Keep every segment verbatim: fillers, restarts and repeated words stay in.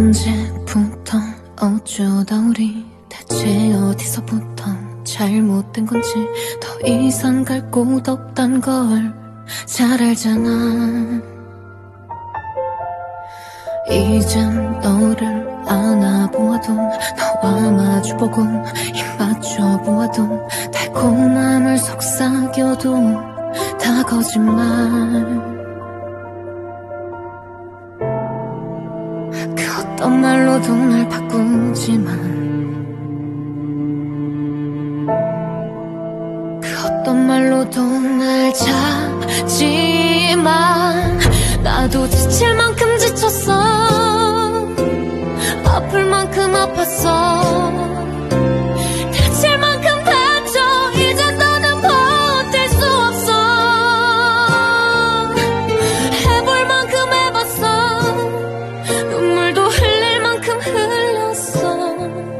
언제부터 어쩌다 우리 대체 어디서부터 잘못된 건지 더 이상 갈 곳 없단 걸 잘 알잖아. 이젠 너를 안아보아도 너와 마주보고 입 맞춰보아도 달콤함을 속삭여도 다 거짓말. 그 어떤 말로도 날 바꾸지만 그 어떤 말로도 날 잡지만 나도 지칠 만큼 지쳤어. 아플 만큼 아팠어. 다칠 만큼 다쳐. 이제 더는 버틸 수 없어. 해볼 만큼 해봤어. 눈물도 흘릴 만큼 흘렸어.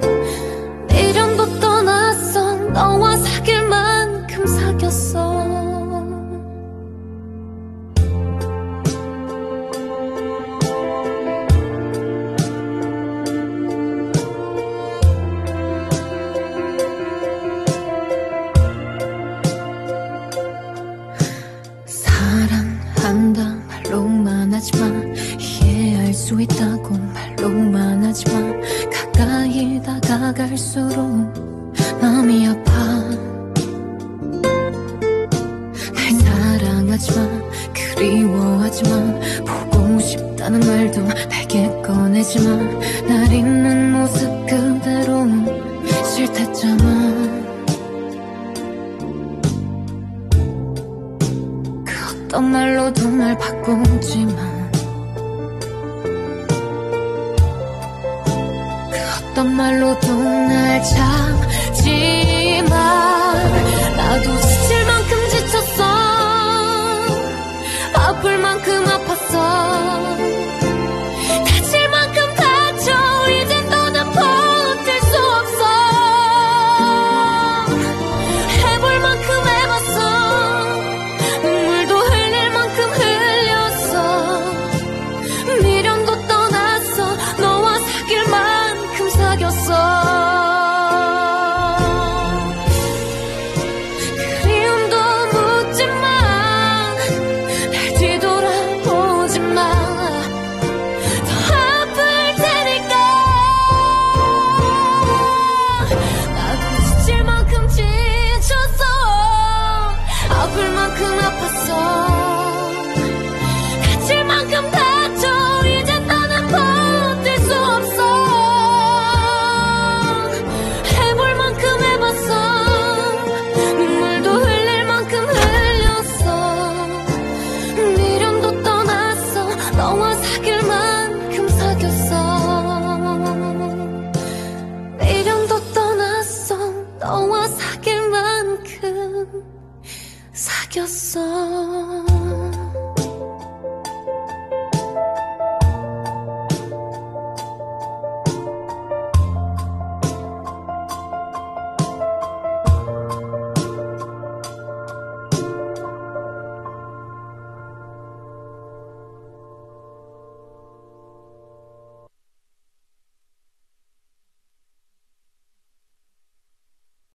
미련도 떠났어. 너와 사귈 만큼 사귀었어. 사랑한다 말로만 하지만 이해할 수 있다고 말로만 하지만 가까이 다가갈수록 마음이 아파. 날 사랑하지만 그리워하지만 보고 싶다는 말도 내게 꺼내지만 날 있는 모습 그대로 싫댔잖아. 어떤 말로도 날 바꾸지만 그 어떤 말로도 날 잡지만 나도 지칠 만큼 지쳤어. 아플 만큼